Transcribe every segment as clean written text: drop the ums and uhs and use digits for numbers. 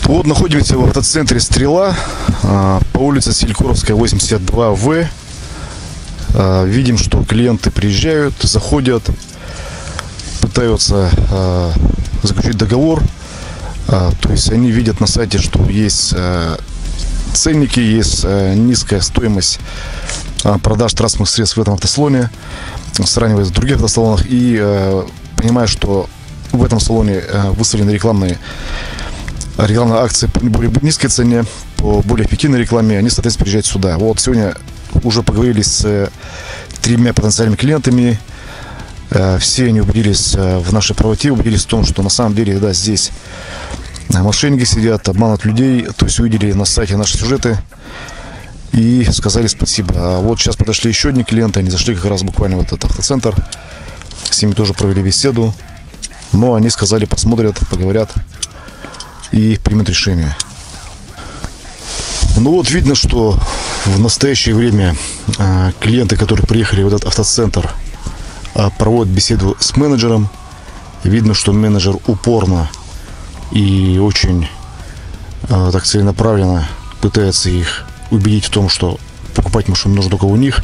Вот находимся в автоцентре «Стрела» по улице Селькоровская, 82В. Видим, что клиенты приезжают, заходят, пытаются заключить договор. То есть они видят на сайте, что есть ценники, есть низкая стоимость продаж транспортных средств в этом автосалоне, сравнивая с других автосалонах, и понимая, что в этом салоне выставлены рекламные акции по более низкой цене, по более эффективной рекламе, они, соответственно, приезжают сюда. Вот сегодня уже поговорили с 3 потенциальными клиентами. Все они убедились в нашей правоте, убедились в том, что на самом деле, да, здесь мошенники сидят, обманывают людей. То есть увидели на сайте наши сюжеты и сказали спасибо. А вот сейчас подошли еще одни клиенты, они зашли как раз буквально в этот автоцентр. С ними тоже провели беседу. Но они сказали, посмотрят, поговорят и примут решение. Ну вот видно, что в настоящее время клиенты, которые приехали в этот автоцентр, проводят беседу с менеджером. Видно, что менеджер упорно и очень так целенаправленно пытается их убедить в том, что покупать машину нужно только у них.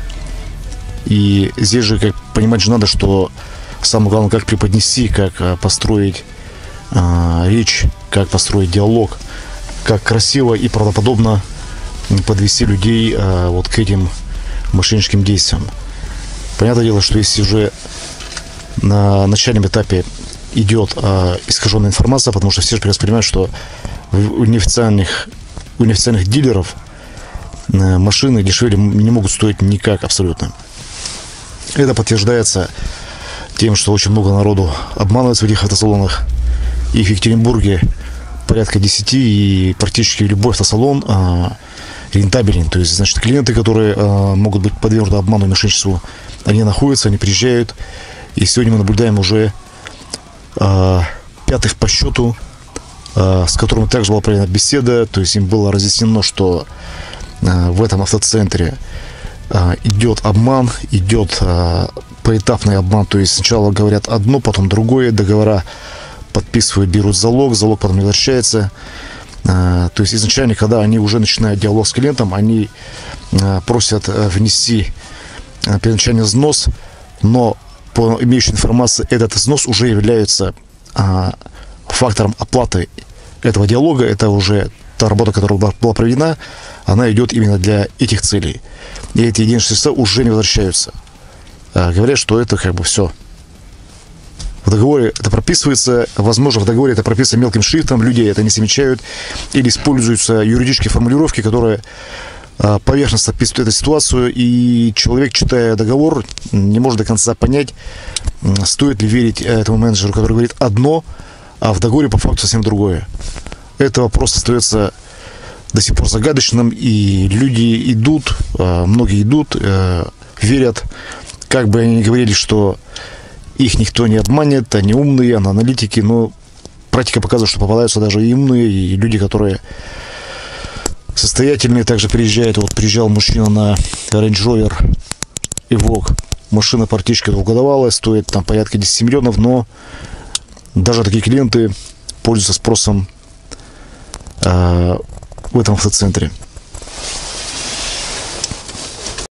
И здесь же, как понимать же надо, что самое главное, как преподнести, как построить речь, как построить диалог, как красиво и правдоподобно подвести людей вот к этим мошенническим действиям. Понятное дело, что если уже на начальном этапе идет искаженная информация, потому что все же прекрасно понимают, что у неофициальных дилеров машины дешевле не могут стоить никак абсолютно. Это подтверждается тем, что очень много народу обманывается в этих автосалонах. И в Екатеринбурге порядка 10, и практически любой автосалон рентабелен. То есть, значит, клиенты, которые могут быть подвергнуты обману и мошенничеству, они находятся, они приезжают. И сегодня мы наблюдаем уже 5-х по счету, с которым также была проведена беседа. То есть им было разъяснено, что в этом автоцентре идет обман, идет поэтапный обман. То есть сначала говорят одно, потом другое, договора подписывают, берут залог потом не возвращается. То есть изначально, когда они уже начинают диалог с клиентом, они просят внести первоначальный взнос, но по имеющей информации этот взнос уже является фактором оплаты этого диалога. Это уже та работа, которая была проведена, она идет именно для этих целей. И эти денежные средства уже не возвращаются. Говорят, что это как бы все. В договоре это прописывается, возможно, в договоре это прописано мелким шрифтом, люди это не замечают, или используются юридические формулировки, которые поверхностно описывают эту ситуацию, и человек, читая договор, не может до конца понять, стоит ли верить этому менеджеру, который говорит одно, а в договоре по факту совсем другое. Это вопрос остается до сих пор загадочным, и люди идут, многие идут, верят, как бы они ни говорили, что их никто не обманет, они умные, они аналитики, но практика показывает, что попадаются даже и умные, и люди, которые состоятельные, также приезжают. Вот приезжал мужчина на Range Rover Evoque, машина практически двухгодовалая, стоит там порядка 10 миллионов, но даже такие клиенты пользуются спросом в этом автоцентре.